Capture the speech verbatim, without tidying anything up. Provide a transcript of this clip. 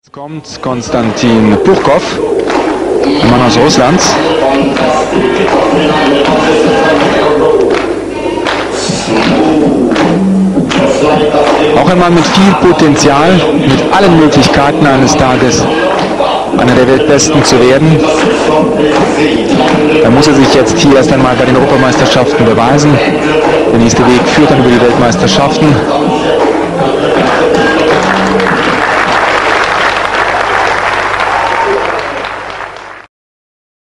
Jetzt kommt Konstantin Puchkov, ein Mann aus Russland. Auch ein Mann mit viel Potenzial, mit allen Möglichkeiten eines Tages einer der Weltbesten zu werden. Da muss er sich jetzt hier erst einmal bei den Europameisterschaften beweisen. Der nächste Weg führt dann über die Weltmeisterschaften.